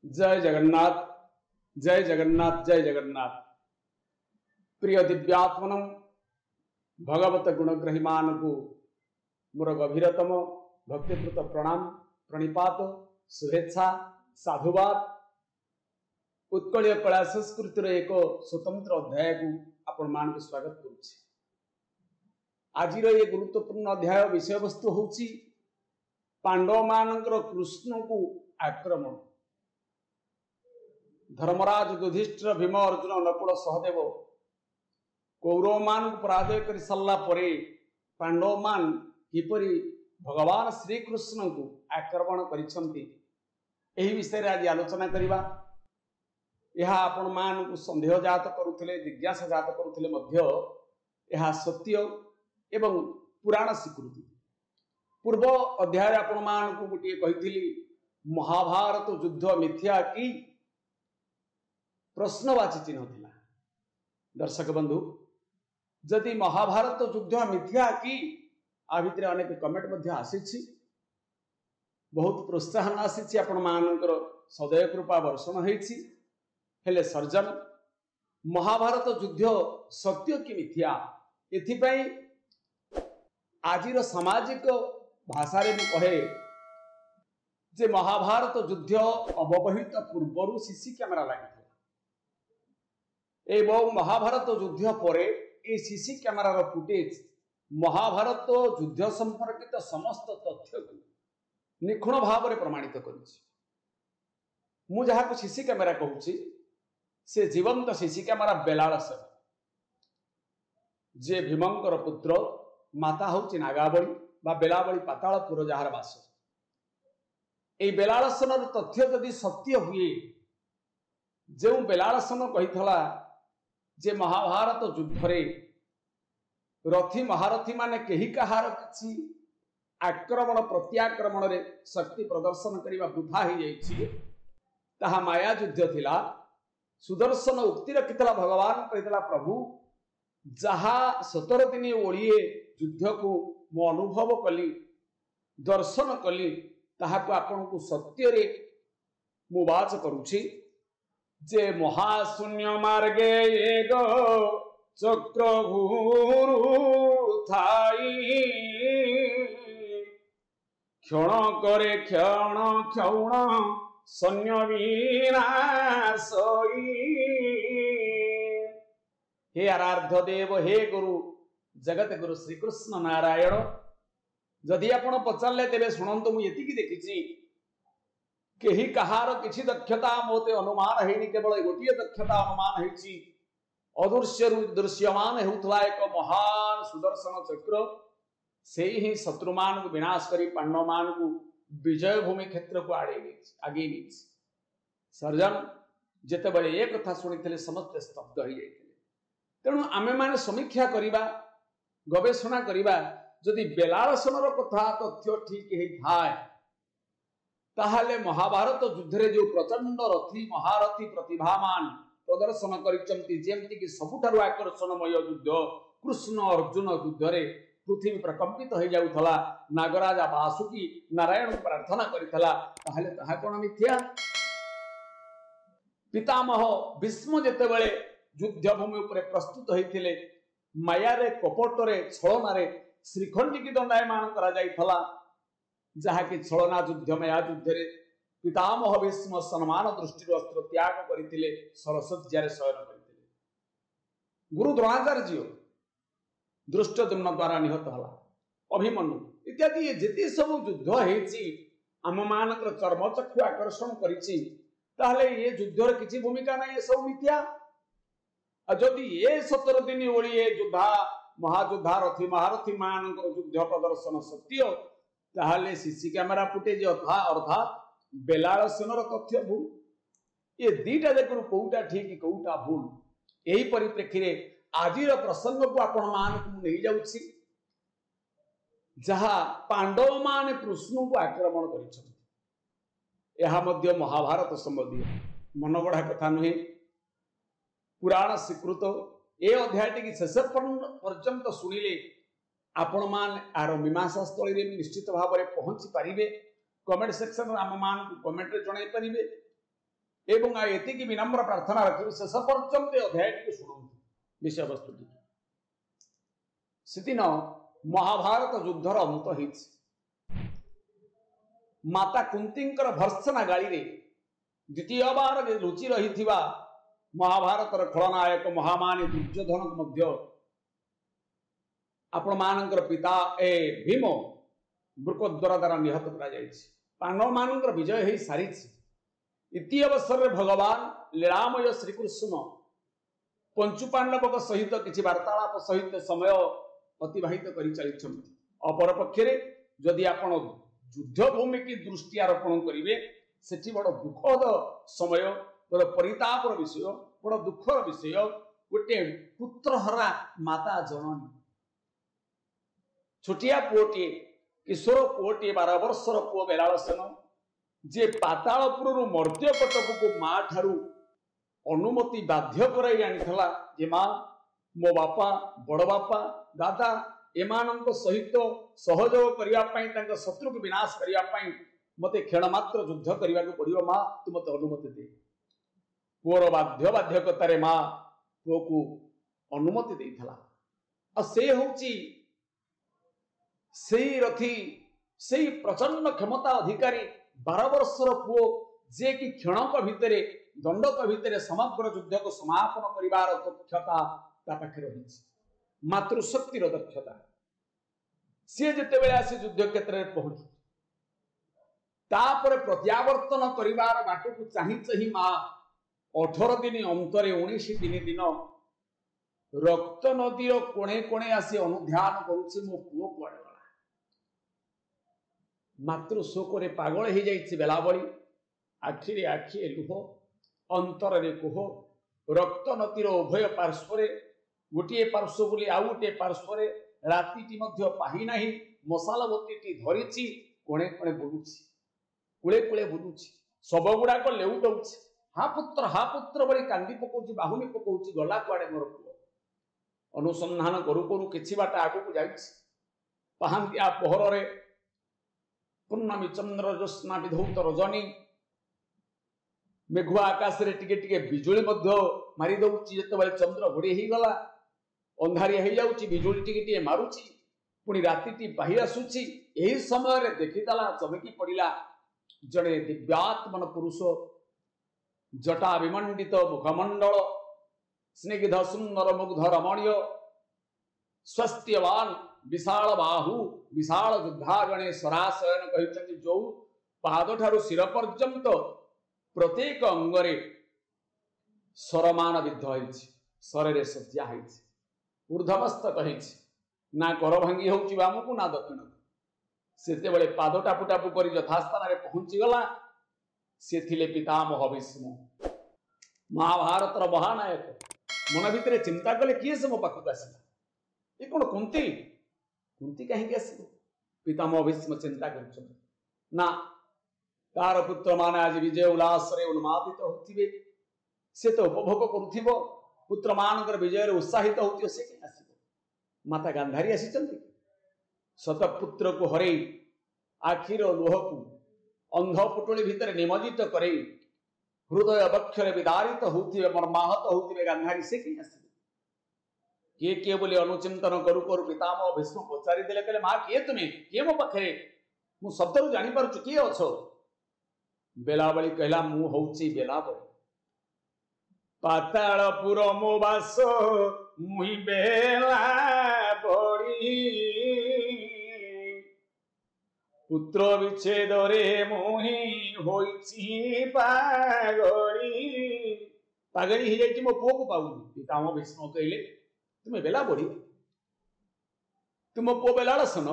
जय जगन्नाथ जय जगन्नाथ जय जगन्नाथ। प्रिय दिव्यात्मनम भगवत गुणग्रही मान को मोर गभीरतम भक्तिपूत प्रणाम प्रणिपात शुभेच्छा साधुवाद। उत्कलीय कला संस्कृतिर एक स्वतंत्र अध्याय को आपण मान को स्वागत करुछि। आज ये गुरुत्वपूर्ण अध्याय विषय वस्तु होछि पांडव मानकर कृष्ण को आक्रमण। धर्मराज युधिष्ठिर भीम अर्जुन नकुल सहदेव कौरव मान को पराजय कर सारा परे पांडव मान किपरि भगवान श्री कृष्ण को आक्रमण करिसंती एही विषय रे आज आलोचना करिबा। यह आपण मान को संदेह जात करुथिले जिज्ञासा जात करुथिले मध्य यह सत्य एवं पुराण स्वीकृति। पूर्व अध्याय आपण मान को गोटे कहिथिली महाभारत युद्ध मिथ्या कि प्रश्नवाची चिन्ह थिला। दर्शक बंधु जदि महाभारत युद्ध मिथ्या कि आ भितर अनेक कमेंट मध्य आसीछि, बहुत प्रोत्साहन आसीछि, आपण मानकर सदैव कृपा वर्षण हेछि। हेले सर्जन महाभारत युद्ध सत्य कि मिथ्या एथिपई आजिर सामाजिक भाषा रे कहे जे महाभारत युद्ध अवहित पूर्व सीसी कैमेरा लगी एवं महाभारत युद्ध पर सीसी कैमेरार फुटेज महाभारत युद्ध संपर्कित समस्त तथ्य को निखुण भाव में प्रमाणित करुछि। मु जहाँ सीसी कैमेरा कहूँ से जीवंत सीसी कैमेरा बेलाळसेन जे भीमंकर पुत्र माता हूँ नागावली बा बेलावली पातालपुर जार बास। ये बेलाळसेन तथ्य जदि सत्य हुए जो बेलाळसेन कही जे महाभारत युद्ध रे रथी महारथी माने कही कहार किछि आक्रमण प्रत्याक्रमण रे शक्ति प्रदर्शन करने वृथा हो जाइछि, ताहा माया युद्ध थिला। सुदर्शन उक्ति रखितला भगवान कहितला प्रभु जहा 17 दिन ओळिए युद्ध को मो अनुभव कली दर्शन कली ताहा को आपन को सत्य रे मु वाच करूछि जे महाशून्य मार्गे एगो चक्र घूरु थाई क्षण करे क्षण क्षण सैन्य विनाशई। हे आराध्य देव हे गुरु जगत गुरु श्री कृष्ण नारायण जदि आपण पचारे तेरे शुणु मुझे देखी कही कहार किसी दक्षता मोते अनुमान है केवल गोटे दक्षता अनुमान है अदृश्य दृश्यमान होता एक महान सुदर्शन चक्र से ही शत्रुमान को विनाश करी पांडव मान को विजय भूमि क्षेत्र को आगे नहीं। सर्जन जिते बड़े एक कथा शुणी समस्त स्तब्ध हो जाते। तेणु आमे माने समीक्षा करिबा गवेषणा करिबा जदि बेलाळसेन कथा तथ्य ठीक है ताहले महाभारत युद्ध रे जो प्रचंड रथी महारथी प्रतिभामान प्रदर्शन करिसंती जेमति कि सबुठारु आकर्षणमय युद्ध कृष्ण अर्जुन युद्ध रे पृथ्वी प्रकंपित हो जाउथला। नागराजा वासुकी नारायण प्रार्थना करिथला ताहले ताहा कोन मिथ्या। पितामह भीष्म जेते बेले युद्ध भूमि उपरे प्रस्तुत होइथिले माया रे कपट रे छलना रे श्रीखंडी की दंडायमान करा जाइथला जहा कि छलना युद्ध में युद्ध रे पितामह भीष्म सम्मान दृष्टि अस्त्र त्याग करथिले सरस्वतीरे शयन करथिले। गुरु द्रोणाचार्य दृष्टद्युम्न द्वारा निहत हला अभिमन्यु इत्यादि ये जेते सब युद्ध हेछि आम मानकर चर्म चक्षु आकर्षण करिछि ताहले ये युद्ध रे किछि भूमिका नै ये सब मिथ्या। जदि ये 17 दिन ओळिए युद्धा महायुद्धा रथी महारथी मानकर युद्ध प्रदर्शन सत्य ताहले सीसी कैमेरा फुटेज अर्थात बेलाळसेनर तथ्य भूल। ये दीटा देखो कोउटा ठीक कोउटा भूल। यही परिप्रेक्षी रे आजिर प्रसंग को आपण मान को नहीं जाउछि जहा पांडव मान कृष्ण को आक्रमण करिछथि। यह मध्य महाभारत संबंधी मनगढ़ा कथा नुहे पुराण स्वीकृत। ए अध्याय की शेष पर्यंत शुणिले आपण मान आर मीमांसा स्थली रे निश्चित भाव में पहुंची पारिबे। कमेंट सेक्शन आम मान कमेंट रे जणाई पारिबे एवं एतिकी विनम्र प्रार्थना रखिए शेष पर्यंत अध्याय टी शुणु विषय वस्तु टी सेदिन महाभारत युद्धर अंत हो माता कुंतींकर भर्त्सना गाड़ी रे द्वितीय बार लुचि रही महाभारतर खलनायक महामानी दुर्योधन मध्य आपण मानकर पिता ए भीम वृकोद्वार द्वारा निहत करा पांडव मानकर विजय हो सारी इति अवसर में भगवान लीलामय श्रीकृष्ण पंचु पांडव सहित किसी वार्तालाप सहित समय अतिबाहित कर चली अपरपक्षे जदि आपण युद्ध भूमि की दृष्टि आरोपण करेंगे सेठी बड़ दुखद समय बड़ परितापर विषय बड़ दुखर विषय गोटे पुत्रहरा माता जननी छोटिया पुओटे किशोर पुओटे 12 वर्षर पुओ बेलालसेन जे पातालपुर मर्त्यकटक को माँ ठारू अनुमति बाध्य कराई आनीला जे माँ मो बापा बड़ बापा दादा एमानंक सहित सहयोग करने शत्रु को विनाश करने मते क्षण मात्र युद्ध करने को पड़ो माँ तू मत अनुमति दे पुओर बाध्यकतार माँ पुओ को अनुमति देता से हूँ से रथी से प्रचंड क्षमता अधिकारी 12 वर्षर पुओ जे कि क्षणक भितर दंडक भितर समग्र युद्ध को समापन करिवार दक्षता पाखे रही मातृशक्तिर दक्षता सी जिते आसी युद्ध क्षेत्र में पहुंचु तापर प्रत्यावर्तन करिवार बाट को चाही माँ 18 दिन अंतरे 19 दिन रक्त नदीर कोणे कोणे आसी अनुध्यान करुछि मो पुओ कुआडे गला मातृ शोक पागल हो जाइए बेलाबली आखिरे आखिए लुह अंतर रे कुह रक्त नदीर उभय पार्श्व गोटे पार्श्व बोली आउ गोटे पार्श्व राति पाही नाही मशालबती धरी कोणे कोणे बुलूची कूले कूले बुलूची सब गुड़ाक लेउटाऊँ हा पुत्र बोली कांदी पकाउची बाहुनी पकाउची गला कुआडे मोर पुओ अनुसंधान करू करू किछि बाट आगु को जाइछि पहांतिया पहर रे पूर्णमी चंद्र ज्योत्स्ना विधौत रजनी मेघुआ आकाश रे टिके टिके बिजुली मारी दउची जेतेबेले चंद्र घोड़ी ही गला अंधारिया हो जाउची बिजुली टिके टिके मारुची पुणी राति बाहि आसुची एही समय रे देखितला चमकी पड़िला जड़े दिव्यात्मन पुरुष जटा विमंडित मुखमंडल स्निग्ध सुंदर मुग्ध रमणीय स्वस्थ्यवान विशाल बाहु विशाल युद्धागणे सराशयन कहते जो पाद ठारू शिर पर्यंत प्रत्येक अंगरे सरमान विद्ध शरीर सज्जा ऊर्धमस्तक ना कर भांगी होउची बामको ना दक्षिण सेते बेले पाद टापु टापु कर यथास्थान पहुंची गला से थिले पितामह भीष्म महाभारतर महानायक मन भितर चिंता कले किए से मो पाखक आसला ये कौन कुंती कुंती कहीं आस पितामह भीष्म चिंता कर तार पुत्र माने आज विजय उल्लास उन्मादित होथिबे से तो उपभोग करुथिबो पुत्र मानकर विजय उत्साहित होथिबो से कहीं आसीबो माता गांधारी आसीचंती शतपुत्र को हरई आखिर लुह को अंध पुटुली भितर निमज्जित करे हृदय बक्षरे विदारित होथिबे मर्माहत होथिबे गांधारी से कहीं आसीबे किए किए बोली अनुचिंतन करू करू पितामह भीष्म पचारि देले कहले मां किए तुम्हें किए मो पाखरे मु शब्दरु जानि पारुछु किए अछो बेलाबली कहला मु होउची बेलाबली पातालपुर मो बास मुहि बेला बड़ी पुत्र विच्छेद रे मुहि होइची पागली पागली ही जाइची मो पुओ को पाउनी पितामह भीष्म कहले तुम्हें बेला बड़ी तुम पुओ बेलाळसन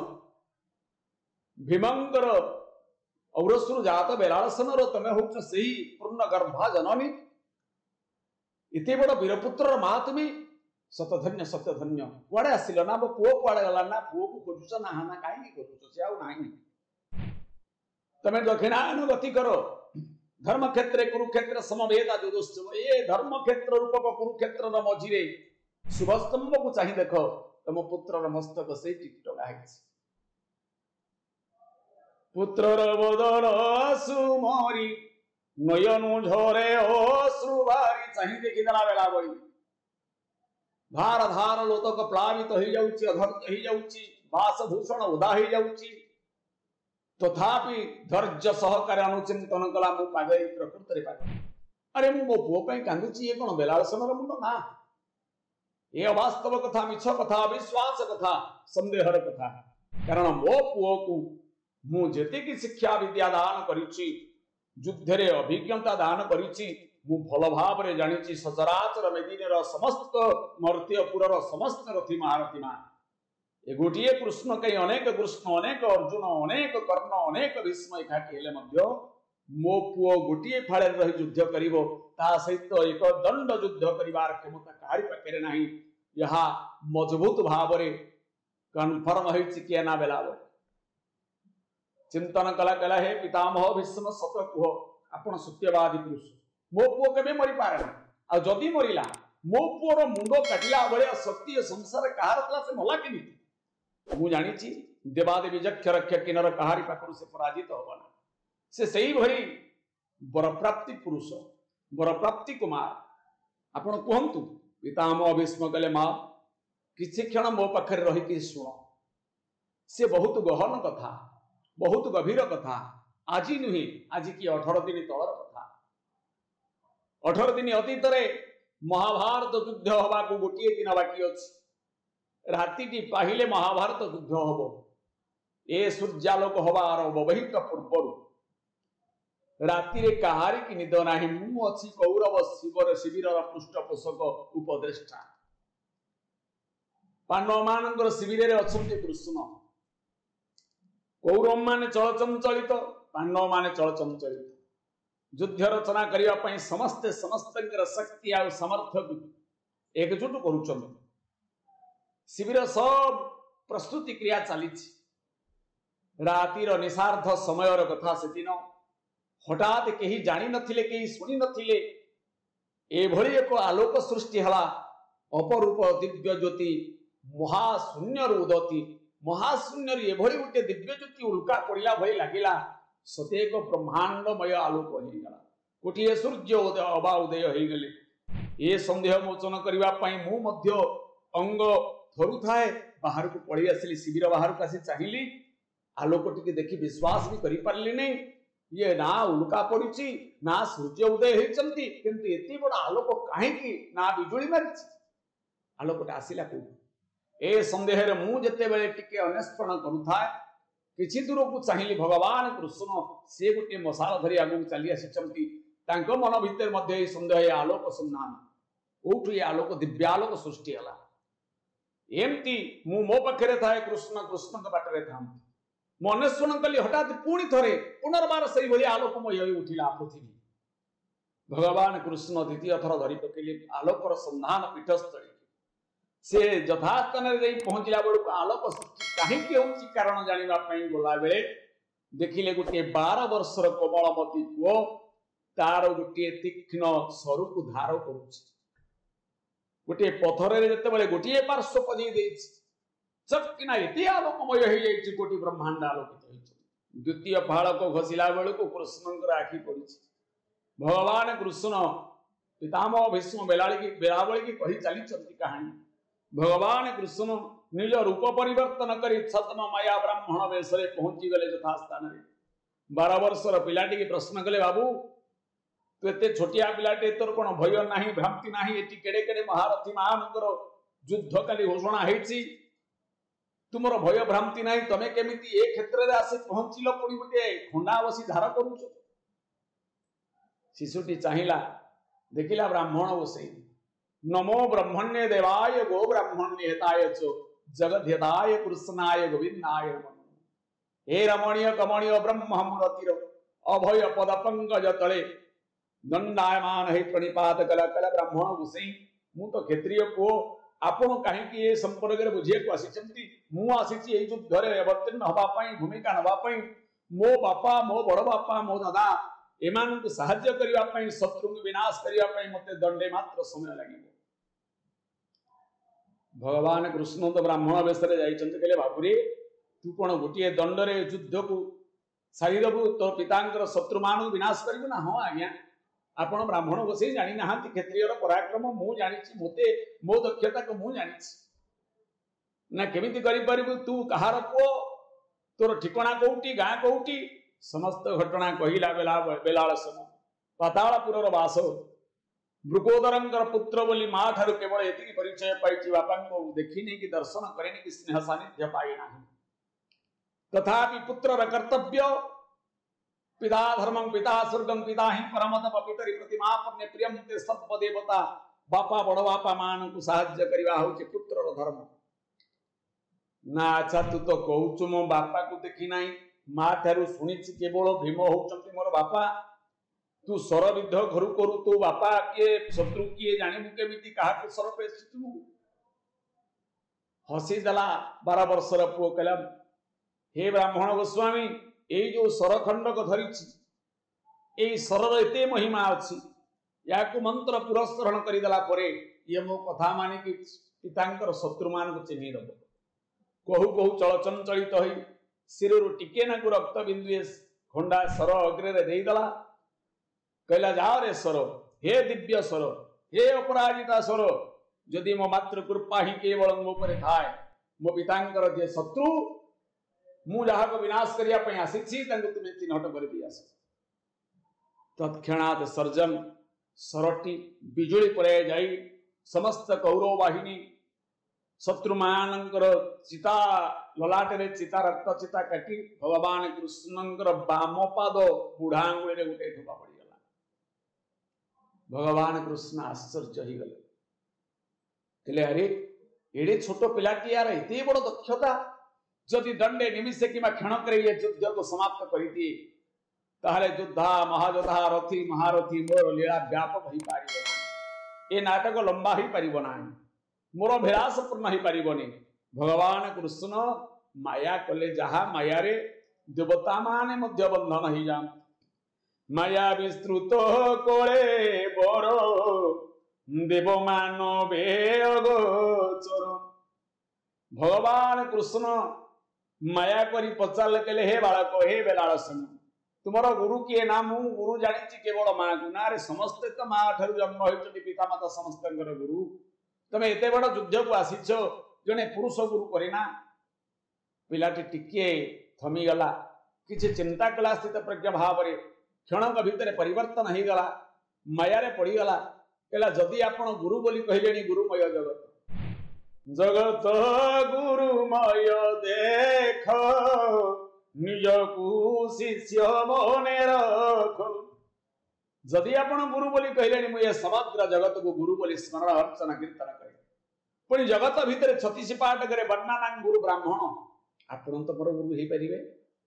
भीमंकर औरसुर जात बेलाळसन तमें होउछ सेही पूर्ण गर्भा जननी इते बड़ वीरपुत्र माँ तुम्हें सतधन्य सत्यधन्य कुआड़े आसिल ना मो पुओ कुआड़े गला ना पुओ को खोजुछ ना हाना काहे खोजुछ से आउ नाही तमें दक्षिणायन गति करो धर्म क्षेत्र कुरुक्षेत्र समवेदा जुदुश्चव ए धर्म क्षेत्र रूपक कुरुक्षेत्र मझिरे शुभस्तंभ को चाहि देख तुम पुत्र मस्तक से टगा पुत्र बदन सुमरी नयनु झोरे अश्रु बारी चाहि देखिदेला बेला बड़ी धार धार लोतक प्लावित हो जाउची अधर्त हो जाउची बासभूषण उदा हो जाउची तथापि धैर्य सहकार अनुचिंतन कला मु पागे प्रकृति पागे अरे मु मो पुओ पई कांदुची ये कोन बेलाळसनर मुंड ना ये अवास्तव कथा मिछ कथा अविश्वास कथा संदेहर कथा कारण मो पुओ को मु जेते की शिक्षा विद्या दान करिछि युद्ध रे अभिज्ञता दान करिछि मु भल भाव रे जानिछि सचराचर मेदिनेर समस्त मर्त्यपुरर समस्त रथी महारथी मान ए गोटिए कृष्ण कई अनेक कृष्ण अनेक अर्जुन अनेक कर्ण अनेक भीष्म एकाठी हेले मध्य मो पुओ गोटिए फाळे रही युद्ध करिवो ता सहित एक दंड युद्ध करिवार क्षमता काहारी पाखरे नाही यहा मजबूत भाव रे कन्फर्म होइछि के ना बेलाव चिंतन कला कला हे पितामह भीष्म सत कुह आपण सत्यवादी पुरुष मो पुओ केबे मरि पारे ना आ जदी मरिला मो पुओर मुंडो काटिला बळे शक्ति संसार कहार तला से मला केनी मु जानिछि देवादेवी यक्ष रक्ष किनर कहारी पाखरु से पराजित होबना से सही भरी बरप्राप्ति पुरुष बरप्राप्ति कुमार आपण कहंतु पितामह भीष्म कले मा किछि क्षण मो पाखरे रही कि सुनो से बहुत गहन कथा बहुत गभीर कथा आज नुहे आज की 18 दिन तलर कथा 18 दिन अतीत महाभारत युद्ध हवा को गोटे दिन बाकी अच्छी राति पाहिले महाभारत युद्ध हम ए सूर्यालोक हवार अवहित पूर्व राति कहारी की निद ना मु अच्छी कौरव शिवर शिविर पृष्ठपोषक उपदेष्टा पांडव मान शिविर अच्छा कृष्ण कौरव मान चलचंचलित पांडव मान चलचंचलित युद्ध रचना करने समस्ते समस्त शक्ति आ सामर्थ्य को एकजुट कर शिविर सब प्रस्तुति क्रिया चली रातिर निशार्ध समय कथा से दिन हठात कहीं जानी नथिले कहीं शुणी नथिले एभली एक आलोक सृष्टि हला अपरूप दिव्य ज्योति महाशून्य उदती महाशून्य एभली गोटे दिव्य ज्योति उल्का पड़ा भई लगिला सते एक ब्रह्मांडमय आलोक हो गला गोटे सूर्य उदय अबा उदय हो गले ए संदेह मोचन करने मु मध्य अंग थरु थाए बाहर को पड़ी आसिली शिविर बाहर को आसी चाहिली आलोक टिके देखि विश्वास भी करि पारली नै ये ना उल्का पड़ी ना सूर्य उदय होती किंतु एति बड़ आलोक कहीं ना बिजुली मारी आलोक आसला को ए संदेह मु जेते बेले टिके अन्वेषण करुथा किछि दूर को चाहिए भगवान कृष्ण से गोटे मशाल धरी आगु चली आसी मन भितर मध्य संदेह आलोक संधान कोठु ये आलोक दिव्यालोक सृष्टि है एमती मु मो पाखे थाए कृष्ण कृष्ण बाटर था मु अन्वेषण कली हठात पुणी थे पुनर्बार से भाई आलोकमय उठिला पृथ्वी भगवान कृष्ण द्वितीय थर धरी पकड़े आलोकर संधान पीठस्थली से यथास्थान पहुंचला बेलू आलोक सृष्टि कहीं कारण जानापी गला बेले देखिले गोटे 12 वर्षर कोमलमती पुओ तार गोटे तीक्ष्ण सरू को धार कर गोटे पथर जिते गोटे पार्श्व पजे चक्किना ये आलोकमय हो जाए गोटे ब्रह्मांड आलोकित द्वितीय फाड़क घोषिला बेलू कृष्ण आखि पड़ी भगवान कृष्ण पितामह भीष्म बेलाबली की कही चली कहानी भगवान कृष्ण निज रूप परिवर्तन करी छद्म माया ब्राह्मण वेश पहुंची गले यथास्थान 12 वर्षर पिलाटी की प्रश्न कले बाबू तू एते छोटिया पिलाटे तोर कौन भय ना भ्रांति ना ये केड़े केड़े महारथी मानकर युद्ध काली घोषणा होती तुमर भय भ्रांति ना तमें केमिति ए क्षेत्र में आसी पहुंचल पुणी गोटे खंडा बसी धार करुच शिशुटी चाहिला देखिला ब्राह्मण बसई नमो ब्रह्मण्य देवाय गो ब्राह्मण्य हिताय च जगत हिताय कृष्णाय गोविंदाय हे रमणीय कमणीय ब्रह्म मुरतिर अभय पद पंकज तले दंडायमान हे प्रणिपात कला कला ब्राह्मण बसई मु तो क्षत्रिय को आपण कहीं ये संपर्क में बुझे को आसी मु आसी युद्ध में अवतीर्ण हवाई भूमिका नापी मो बापा मो बड़ बापा मो दादा एमान को साहाय्य करने शत्रु को विनाश करने मत दंडे मात्र समय लगे भगवान कृष्ण तो ब्राह्मण वेश कहले बाबूरे तू कौन गोटे दंडरे युद्ध को सारीदबु तो पितांकर शत्रु मान विनाश करू ना। हाँ आज्ञा आपण ब्राह्मण बसई जानी ना क्षत्रियर पराक्रम मु जानी मते मो दक्षता को मु जानी ना केमिति करि परिबु तू कहार पुओ तोर ठिकाना कोउटी गाँ कोउटी समस्त घटना कहिला बेलाळसन पातालपुरर वास मृगोदरंकर पुत्र बोली माँ ठारू केवल एति परिचय पाई बापा को देखी कि दर्शन करे कि स्नेह सानिध्य पाई ना तथापि पुत्र कर्तव्य पिता धर्मं पिता स्वर्गं पिता ही परमतम पितरि प्रतिमा पुण्य प्रियम ते सर्वदेवता बापा बड़ बापा मान को साहाय्य करवा होचे पुत्रर धर्म ना। अच्छा तू तो कहूचु मो बापा को देखी नाही माँ ठारू शुणी केवल भीम होचंती मोर बापा तू सर विद्ध घर करू तू बापा किए शत्रु किए जानबू केमिति काहा सर पेसु हसी देला 12 वर्षर पुओ कहला हे ब्राह्मण गोस्वामी ये जो सरखंडक धरी ये सरर एते महिमा अच्छी या मंत्र पुरस्करण करदेला ये मो कथा मानिक पितांकर शत्रु मान को चिन्ह दब कहू कहू चलचंचलित हो शिरु टिके नाकू रक्त बिंदु खंडा सर अग्रे देदेला कहला जाओ रे सर हे दिव्य सर हे अपराजिता सर जदि मो मात्र कृपा ही केवल मो पर थाए मो पितांकर जे शत्रु मु जहा को विनाश करिया पई आसीछि तांको तुमे चिन्हट कर दिया तत्क्षणात सर्जन सरटी बिजुली परे जाई समस्त कौरव बाहिनी शत्रु मानकर चिता ललाटे चिता रक्त चिता काटी भगवान कृष्णंकर बाम पाद बुढ़ा आंगुली रे गोटे ठोपा पड़ीगला भगवान कृष्ण आश्चर्य ही गले कहले अरे एडे छोट पिलाटी यार एते बड़ दक्षता जदि दंडे निमिषे कि क्षण करे युद्ध को समाप्त करी ताहले योद्धा महायोद्धा रथी महारथी मोर लीला व्यापक ही पारिबो ए नाटक लंबा ही पारिबो ना मोर विलास पूर्ण ही पारिबोनी भगवान कृष्ण माया कले जहा माया रे देवता माने मध्य बंधन ही जाम माया विस्तृत कोळे बरो देव मानवे अगोचर भगवान कृष्ण माया करी पचार कहले हे बालक हे बेलाळसन तुमर गुरु किए ना मु गुरु जानी केवल माँ को ना रे समस्ते तो माँ ठार जन्म होती पिता माता समस्त गुरु तमे एते बड़ युद्ध को आसीच जने पुरुष गुरु करेना पिलाटी टिके थमीगला किसी चिंता कला स्थित प्रज्ञा भाव क्षणक भितर परिवर्तन हो गला मायारे पड़ीगला कहला जदि आपण गुरु बोली कहले गुरुमय जगत जगत गुरुमय देख निज को शिष्य मने रख जदि आपण गुरु बोली कहले मुझे समग्र जगत को गुरु बोली स्मरण अर्चना कीर्तन करे पुणी जगत भितर 36 पाठ करे वर्णना गुरु ब्राह्मण आपण तो मोर गुरु ही परिबे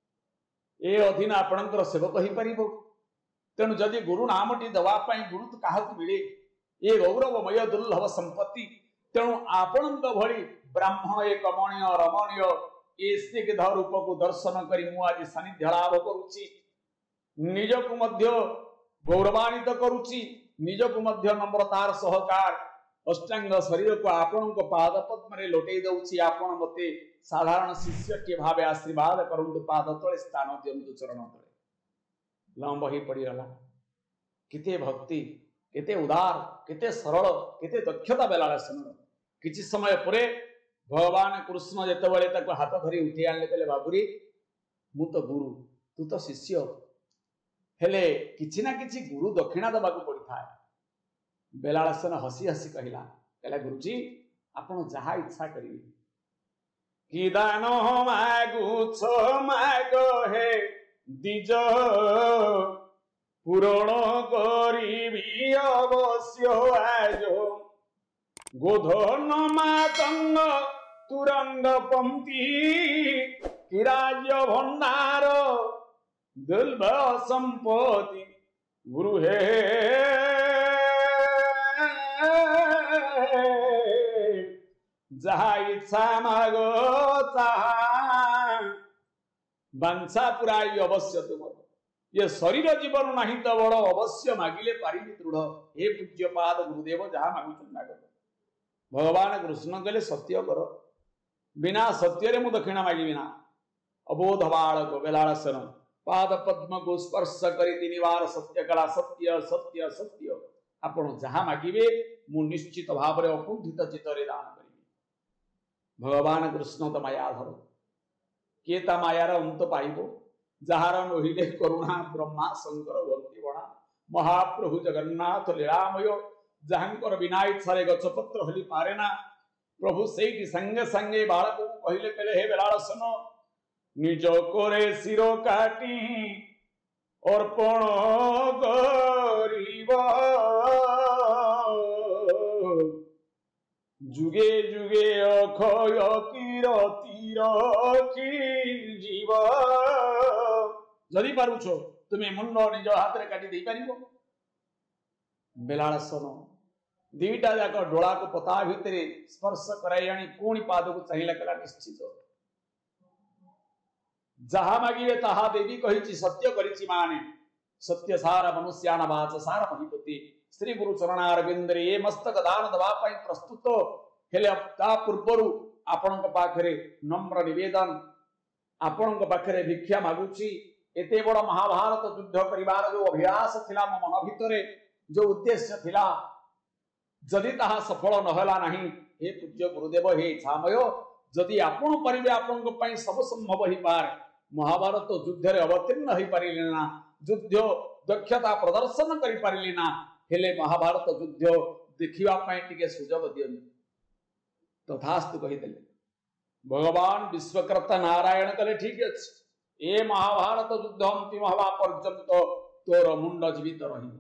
ए अधीन आपणकर सेवक ही परिबो तेणु जदि गुरु नामटी दवा पाई गुरु तो काहक मिले ये गौरवमय दुर्लभ संपत्ति तेणु आपणक भली ब्राह्मण ए कमणीय रमणीय ए स्निग्ध रूप को दर्शन करी मु आज सानिध्य लाभ करुची निजकु मध्य गौरवान्वित करुची निजकु मध्य नम्रतार सहकार अष्टांग शरीर को आपण को पाद पद्म रे लोटई दउची आपण मते साधारण शिष्य के भावे आशीर्वाद करंतु पाद तले स्थान दियंतु चरण तले लंब ही पड़ी रहला किते भक्ति केते उदार केते सरल केते दक्षता बेलाळसन किछि समय परे भगवान कृष्ण जेते बेले ताको हाथ धरी उठी आनले कहले बाबुरी मु तो गुरु तू तो शिष्य हेले किछि ना किछि गुरु दक्षिणा दबाको पड़ी था बेलाळसन हसी हसी कहला कहला गुरुजी आपण जहा इच्छा करिवे कि दान मागुछ मागो हे दिज पूरण करिबी अवश्य आज गोधन मातंग तुरंग पंक्ति किराज्य भंडार दुर्भ संपत्ति गुरु हे जहा इच्छा मागो बांछा पुराई अवश्य तुम ये शरीर जीवन नहीं तो बड़ अवश्य मागिले पारिबी दृढ़ हे पूज्यपाद गुरुदेव जहा मागुछन माग भगवान कृष्ण कहले सत्य कर बिना सत्य रे मु दक्षिणा मागिबी ना अबोध बालक बेलाळसन पाद पद्म को स्पर्श करी 3 बार सत्य कला सत्य सत्य सत्य आपण जहाँ मागिबे मु निश्चित भाव में अकुंठित चित्तरे दान करिबे। भगवान कृष्ण तो मायाधर किए ता मायार अंत पाइबो जार नहिले करुणा ब्रह्मा शंकर भक्ति बणा महाप्रभु जगन्नाथ लीलामय जहांकर बिना इच्छारे गछपत्र हली पारे ना प्रभु सेठी संगे संगे बालक को कहले कहले हे बेलाळसन निज कोरे सिरो काटी अर्पण करिबा जुगे जुगे अक्षय कीरति रखी जीव जदि पारुछ तुमे मुंड निज हाथ रे काटी दे पारिबो। बेलाळसन दीटा जाक डोला को पता भितर स्पर्श कराई आनी पुणी पाद को चाहिला कला निश्चित जहा मागिबे ताहा देवी कहिछि सत्य करिछि माने सत्य सार मनुष्यान वाच सार महिपति श्री गुरु चरणारविंद रे मस्तक दान दवा पई प्रस्तुत हेले ता पूर्वरु आपनक पाखरे नम्र निवेदन आपनक पाखरे भिक्षा मागुछि एते बड़ महाभारत युद्ध परिवार जो अभ्यास थिला मो मन भितरे जो उद्देश्य थिला जदि ताहा सफल नहला नाही हे पूज्य गुरुदेव हे छामय जदि आपण परिबे आपनक पई सब संभव ही पार महाभारत युद्ध रे अवतीर्ण होई परिले ना युद्ध दक्षता प्रदर्शन करि परिले ना हेले महाभारत युद्ध देखिवा पई टिके सुजोग दियन तथास्तु कहि देले। भगवान विश्वकर्ता नारायण कले ठीक अछि ए महाभारत युद्ध अंतिम हवा पर्यंत तोर मुंड जीवित रही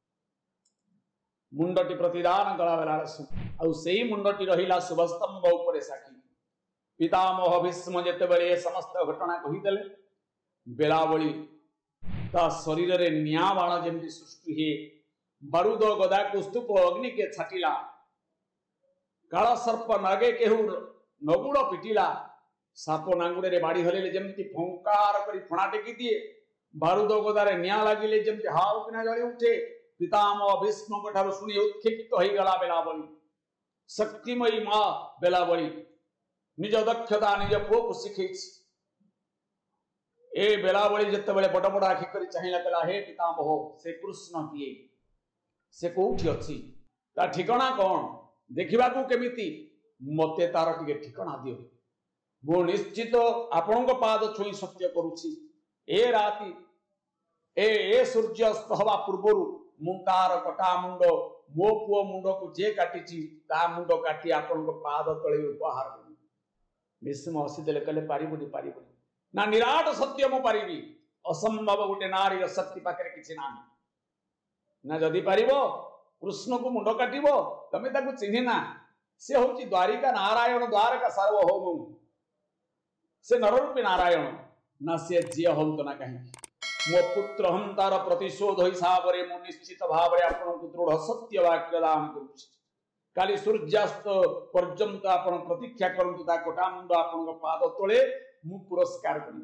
मुंडटी प्रतिदान कला बेलाळसु आ सेही मुंडटी रहिला शुभस्तंभ उपरे साखी पितामह भीष्म जेतेबेले समस्त घटना कहिदेले बेलावली ता शरीर रे निया बाण जेमति सृष्टि हे बारूद गदा कुस्तुप अग्नि के छाटिला काला सर्प नागे केहू नगुड़ पिटिला साप नांगुड़े रे बाड़ी हलेले जेमति फंकार करी फणा टेकी दिए बारूद गदारे निया लागिले जेमति हाउ किना जळी उठे पितामह भीष्म ठारू शुणी उत्क्षिप्त होई गला बेलावली शक्तिमयी मां बेलावली निज दक्षता निज पुओ को शिखैछि ए बेलावली जेतेबेले बड़ बड़ आखि करी चाहिला कला हे पितामह से कृष्ण किए से कोठी अछि ता ठिकाना कोन देखिबा को केमिति मते तार टिके ठिकाना दियो मो निश्चित आपनक पाद छुई सत्य करूछि ए राती ए सूर्य अस्त हवा पूर्वरु मुंतार कटा मुंड मो पुओ मुंड को जे काटिछि ता मुंड काटी आपनक पाद तळे उपहार देबी। भीष्म हसी देले कहले पारिबुनी ना निराट सत्य मो पारिबी असंभव गोटे नारी शक्ति पाखरे किछि ना ना जदि पारिबो कृष्ण को मुंड काटिबो तमे ताकू चिन्हि ना से होची द्वारिका नारायण द्वारका सार्वभौम से नररूपी नारायण ना से जिया हम तो ना कहीं मो पुत्र हम तार प्रतिशोध हिसाब रे मो निश्चित भाव रे आपन को दृढ़ सत्य वाक्य दान करूछि काली सूर्यास्त पर्यंत आपन प्रतीक्षा करंतु ता कोटा मुंड आपन को पाद तळे मु पुरस्कार करी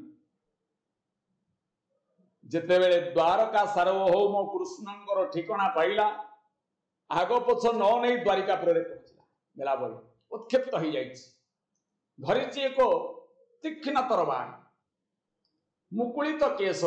जेते बेले द्वारका सार्वभौम कृष्णंकर ठिकाना पाइला आगो पछ न नहीं द्वारिकापुर रे पहुंचला बेलावली उत्क्षिप्त हो जाइछि धरिछि एक तीक्ष्ण तरबार मुकुलित केश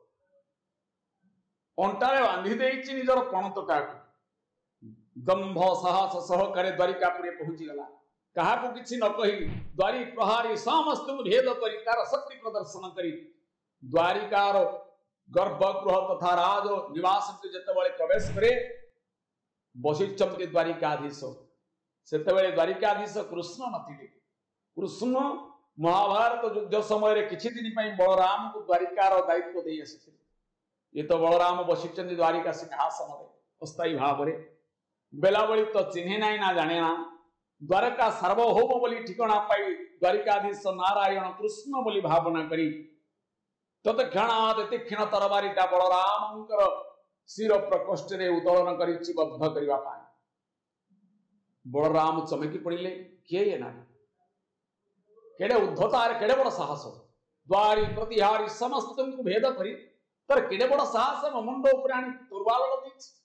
अंटारे बांधी देइछि निजर पणतटा दंभ साहस सहकारे द्वारिकापुर पहुंची गला कहा को किछि न कहि द्वारी प्रहारी समस्त भेद करी तार शक्ति प्रदर्शन करी द्वारिकार गर्भगृह तथा राज निवास जेतेबेले प्रवेश करे बसिचंती द्वारिकाधीश सेतेबेले द्वारिकाधीश कृष्ण नथिले कृष्ण महाभारत युद्ध समय रे किछि दिन पई बलराम को द्वारिकार दायित्व देई आसिथिले ये तो बलराम बसिचंती द्वारिका सिंहासन रे अस्थायी भाव रे बेलावली तो चिन्हे नाही ना जाने ना द्वारका सार्वभौम बोली ठिकाना पाई द्वारिकाधीश नारायण कृष्ण बोली भावना करी तत्क्षणात तीक्ष्ण तरबारीटा बलरामंकर शिर प्रकोष्ठ रे उतोलन करिछि बद्ध करिवा पाई बलराम चमकी पड़िले किए ये नारी केडे उद्धतार केडे बड़ साहस द्वारी प्रतिहारी समस्त को भेद करी तर केडे बड़ साहस मुंड ऊपर आनी दुर्बाल लगिछि